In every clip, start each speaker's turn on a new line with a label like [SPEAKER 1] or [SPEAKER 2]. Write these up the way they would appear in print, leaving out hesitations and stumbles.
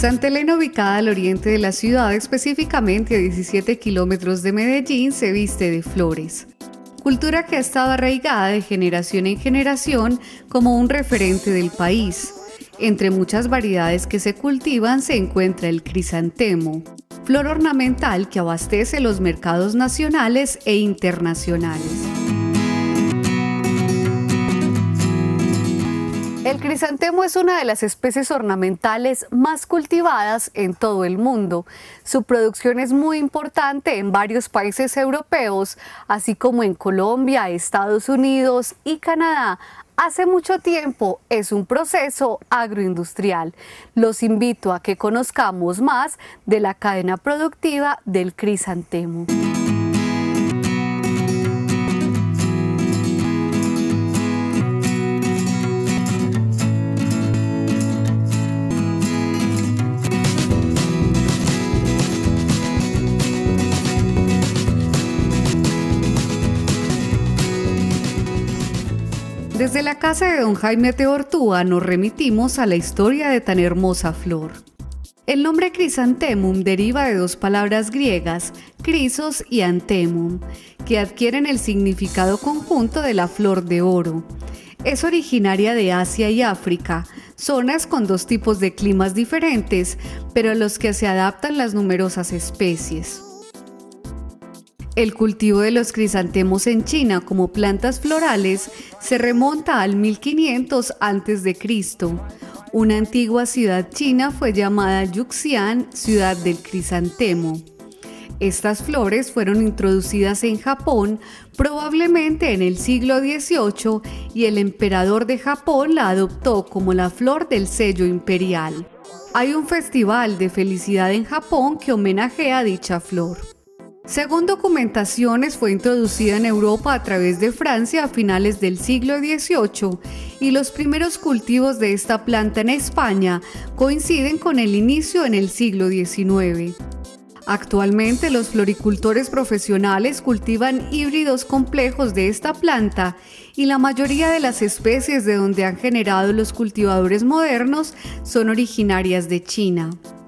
[SPEAKER 1] Santa Elena, ubicada al oriente de la ciudad, específicamente a 17 kilómetros de Medellín, se viste de flores. Cultura que ha estado arraigada de generación en generación como un referente del país. Entre muchas variedades que se cultivan se encuentra el crisantemo, flor ornamental que abastece los mercados nacionales e internacionales. El crisantemo es una de las especies ornamentales más cultivadas en todo el mundo. Su producción es muy importante en varios países europeos, así como en Colombia, Estados Unidos y Canadá. Hace mucho tiempo es un proceso agroindustrial. Los invito a que conozcamos más de la cadena productiva del crisantemo. Desde la casa de don Jaime Teortúa nos remitimos a la historia de tan hermosa flor. El nombre crisantemum deriva de dos palabras griegas, crisos y antemum, que adquieren el significado conjunto de la flor de oro. Es originaria de Asia y África, zonas con dos tipos de climas diferentes, pero a los que se adaptan las numerosas especies. El cultivo de los crisantemos en China como plantas florales se remonta al 1500 a.C. Una antigua ciudad china fue llamada Yuxian, ciudad del crisantemo. Estas flores fueron introducidas en Japón probablemente en el siglo XVIII y el emperador de Japón la adoptó como la flor del sello imperial. Hay un festival de felicidad en Japón que homenajea a dicha flor. Según documentaciones, fue introducida en Europa a través de Francia a finales del siglo XVIII y los primeros cultivos de esta planta en España coinciden con el inicio en el siglo XIX. Actualmente, los floricultores profesionales cultivan híbridos complejos de esta planta y la mayoría de las especies de donde han generado los cultivadores modernos son originarias de China.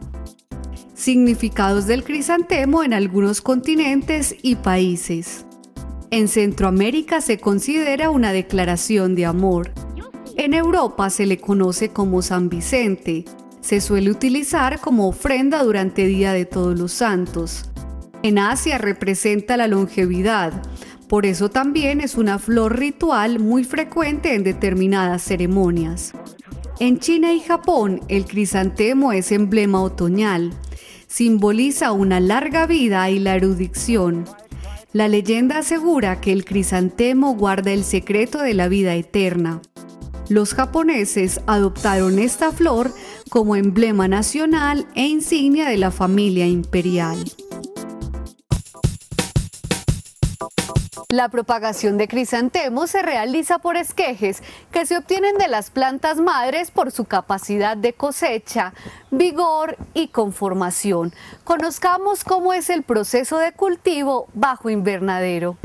[SPEAKER 1] Significados del crisantemo en algunos continentes y países. En Centroamérica se considera una declaración de amor. En Europa se le conoce como San Vicente. Se suele utilizar como ofrenda durante Día de Todos los Santos. En Asia representa la longevidad. Por eso también es una flor ritual muy frecuente en determinadas ceremonias. En China y Japón, el crisantemo es emblema otoñal. Simboliza una larga vida y la erudición. La leyenda asegura que el crisantemo guarda el secreto de la vida eterna. Los japoneses adoptaron esta flor como emblema nacional e insignia de la familia imperial. La propagación de crisantemos se realiza por esquejes que se obtienen de las plantas madres por su capacidad de cosecha, vigor y conformación. Conozcamos cómo es el proceso de cultivo bajo invernadero.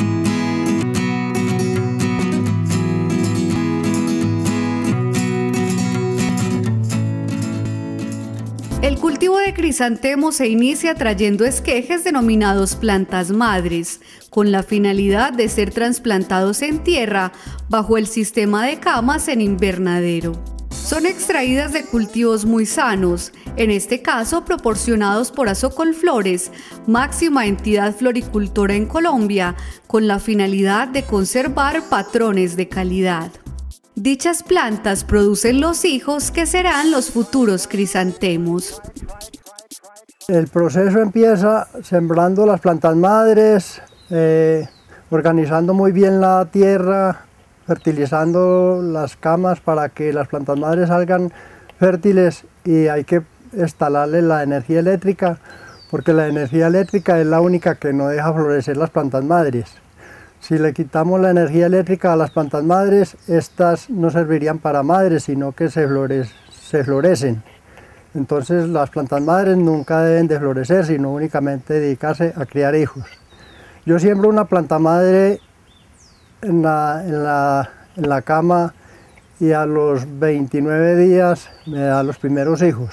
[SPEAKER 1] El cultivo de crisantemo se inicia trayendo esquejes denominados plantas madres, con la finalidad de ser trasplantados en tierra bajo el sistema de camas en invernadero. Son extraídas de cultivos muy sanos, en este caso proporcionados por Azocolflores, máxima entidad floricultora en Colombia, con la finalidad de conservar patrones de calidad. Dichas plantas producen los hijos que serán los futuros crisantemos.
[SPEAKER 2] El proceso empieza sembrando las plantas madres, organizando muy bien la tierra, fertilizando las camas para que las plantas madres salgan fértiles, y hay que instalarle la energía eléctrica, porque la energía eléctrica es la única que no deja florecer las plantas madres. Si le quitamos la energía eléctrica a las plantas madres, estas no servirían para madres, sino que se florecen. Entonces las plantas madres nunca deben de florecer, sino únicamente dedicarse a criar hijos. Yo siembro una planta madre en la cama y a los 29 días me da los primeros hijos.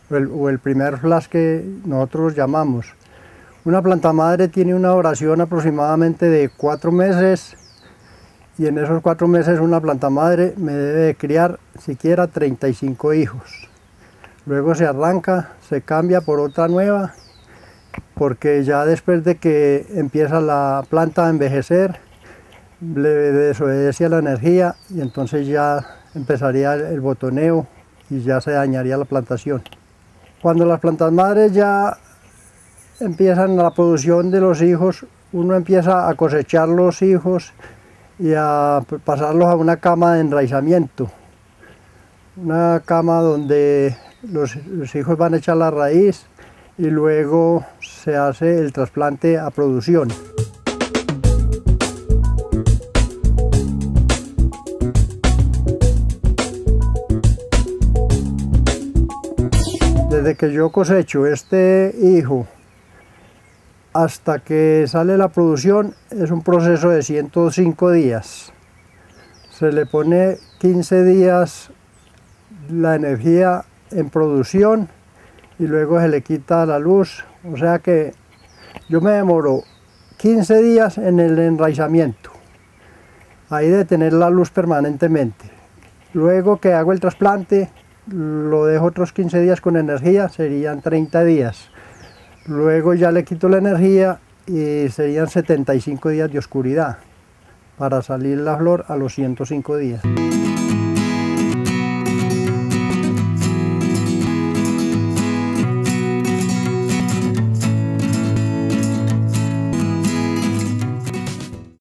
[SPEAKER 2] o el primer flash que nosotros llamamos. Una planta madre tiene una duración aproximadamente de 4 meses y en esos 4 meses una planta madre me debe de criar siquiera 35 hijos. Luego se arranca, se cambia por otra nueva, porque ya después de que empieza la planta a envejecer, le desobedece la energía y entonces ya empezaría el botoneo y ya se dañaría la plantación. Cuando las plantas madres ya empiezan la producción de los hijos, uno empieza a cosechar los hijos y a pasarlos a una cama de enraizamiento. Una cama donde los hijos van a echar la raíz y luego se hace el trasplante a producción. Desde que yo cosecho este hijo hasta que sale la producción es un proceso de 105 días. Se le pone 15 días la energía en producción y luego se le quita la luz. O sea que yo me demoro 15 días en el enraizamiento. Ahí de tener la luz permanentemente. Luego que hago el trasplante, lo dejo otros 15 días con energía, serían 30 días. Luego ya le quito la energía y serían 75 días de oscuridad para salir la flor a los 105 días.